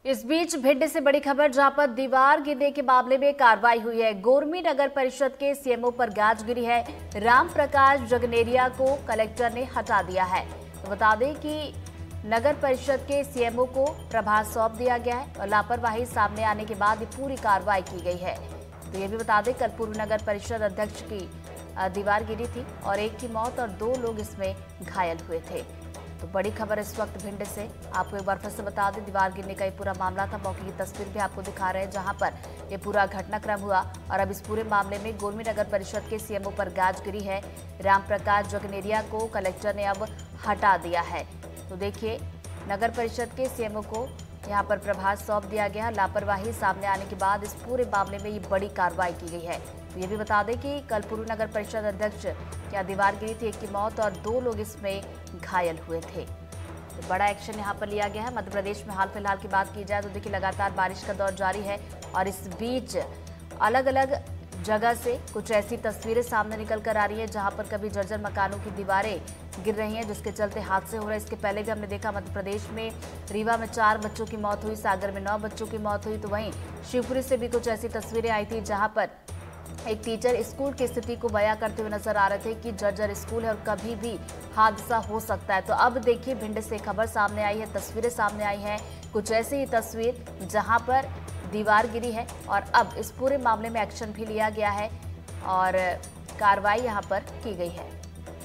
इस बीच भिंड से बड़ी खबर, जहां पर दीवार गिरने के मामले में कार्रवाई हुई है। गोरमी नगर परिषद के सीएमओ पर गाज गिरी है। राम प्रकाश जगनेरिया को कलेक्टर ने हटा दिया है। तो बता दें कि नगर परिषद के सीएमओ को प्रभार सौंप दिया गया है और लापरवाही सामने आने के बाद ये पूरी कार्रवाई की गई है। तो ये भी बता दें, कल पूर्व नगर परिषद अध्यक्ष की दीवार गिरी थी और एक की मौत और 2 लोग इसमें घायल हुए थे। तो बड़ी खबर इस वक्त भिंड से, आपको एक बार फिर से बता दें, दीवार गिरने का ये पूरा मामला था। मौके की तस्वीर भी आपको दिखा रहे हैं, जहां पर ये पूरा घटनाक्रम हुआ। और अब इस पूरे मामले में गोरमी नगर परिषद के सीएमओ पर गाज गिरी है। राम प्रकाश जगनेरिया को कलेक्टर ने अब हटा दिया है। तो देखिए, नगर परिषद के सीएमओ को यहां पर प्रभार सौंप दिया गया। लापरवाही सामने आने के बाद इस पूरे मामले में ये बड़ी कार्रवाई की गई है। तो ये भी बता दें कि कल पूर्व नगर परिषद अध्यक्ष क्या दीवार गिरी थी, एक की मौत और 2 लोग इसमें घायल हुए थे। तो बड़ा एक्शन यहां पर लिया गया है। मध्य प्रदेश में हाल फिलहाल की बात की जाए तो देखिए, लगातार बारिश का दौर जारी है और इस बीच अलग अलग जगह से कुछ ऐसी तस्वीरें सामने निकल कर आ रही है, जहां पर कभी जर्जर मकानों की दीवारें गिर रही हैं, जिसके चलते हादसे हो रहे हैं। इसके पहले भी हमने देखा, मध्य प्रदेश में रीवा में 4 बच्चों की मौत हुई, सागर में 9 बच्चों की मौत हुई। तो वहीं शिवपुरी से भी कुछ ऐसी तस्वीरें आई थी, जहां पर एक टीचर स्कूल की स्थिति को बयां करते हुए नजर आ रहे थे कि जर्जर स्कूल है और कभी भी हादसा हो सकता है। तो अब देखिए, भिंड से खबर सामने आई है, तस्वीरें सामने आई हैं, कुछ ऐसी ही तस्वीर जहां पर दीवार गिरी है और अब इस पूरे मामले में एक्शन भी लिया गया है और कार्रवाई यहां पर की गई है।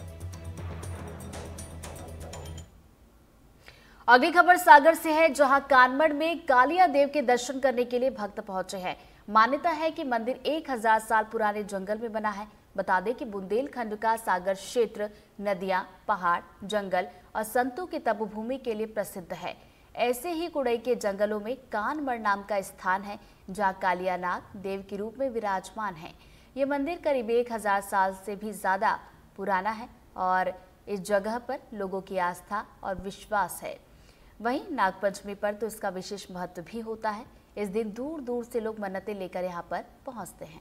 अगली खबर सागर से है, जहां कानमड़ में कालिया देव के दर्शन करने के लिए भक्त पहुंचे हैं। मान्यता है कि मंदिर 1000 साल पुराने जंगल में बना है। बता दें कि बुंदेलखंड का सागर क्षेत्र नदियां, पहाड़, जंगल और संतों की तपोभूमि के लिए प्रसिद्ध है। ऐसे ही कुड़ई के जंगलों में कानमड़ नाम का स्थान है, जहां कालियानाग देव के रूप में विराजमान है। ये मंदिर करीब 1000 साल से भी ज्यादा पुराना है और इस जगह पर लोगों की आस्था और विश्वास है। वहीं नागपंचमी पर तो इसका विशेष महत्व भी होता है। इस दिन दूर दूर से लोग मन्नतें लेकर यहाँ पर पहुँचते हैं।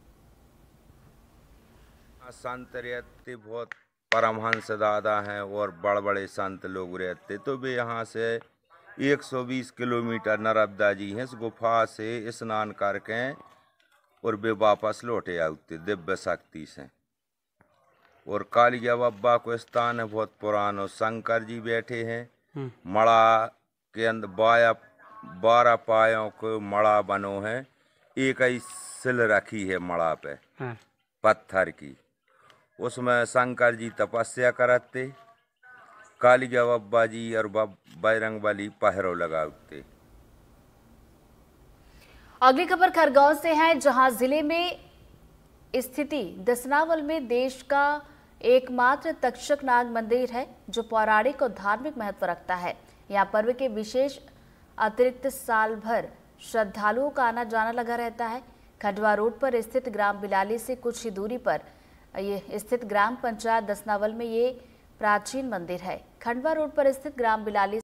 संत रहते, बहुत परमहंस दादा हैं और बड़े बड़े संत लोग रहते, तो वे यहाँ से 120 किलोमीटर नर्मदा जी हैं, इस गुफा से स्नान करके और वे वापस लौटे आते दिव्य शक्ति से। और कालिया बाबा को स्थान है बहुत पुराना, शंकर जी बैठे हैं मड़ा के अंदर, 12 पायों को मड़ा बनो है, एक ही सिल रखी है मड़ा पे पत्थर की, उसमें शंकर जी तपस्या करते, कालिया बाबा जी और बजरंग बली पहरो लगाते। अगली खबर खरगोन से है, जहां जिले में स्थिति दसनावल में देश का एकमात्र तक्षक नाग मंदिर है, जो पौराणिक और धार्मिक महत्व रखता है। यहाँ पर्व के विशेष अतिरिक्त साल भर श्रद्धालुओं का आना जाना लगा रहता है। खंडवा रोड पर स्थित ग्राम बिलाली से कुछ ही दूरी पर ये स्थित ग्राम पंचायत दसनावल में ये प्राचीन मंदिर है। खंडवा रोड पर स्थित ग्राम बिलाली